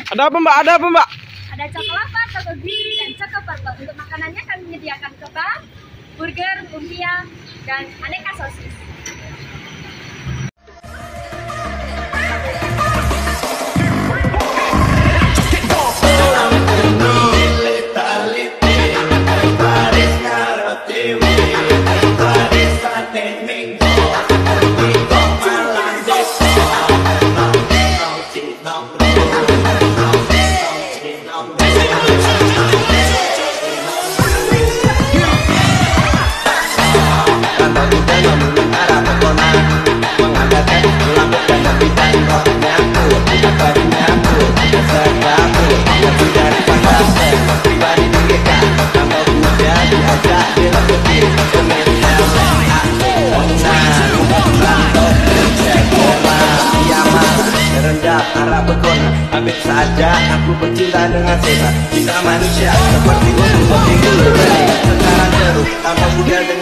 Ada apa Mbak? Ada apa Mbak? Ada coklat, coko green, dan coko purple. Untuk makanannya kami menyediakan kebab, burger, lumpia, dan aneka sosis. Arah berkona, ambil saja aku bercinta dengan sehat. Cinta manusia seperti gunung, seperti gunung. Sekarang terus tanpa budaya.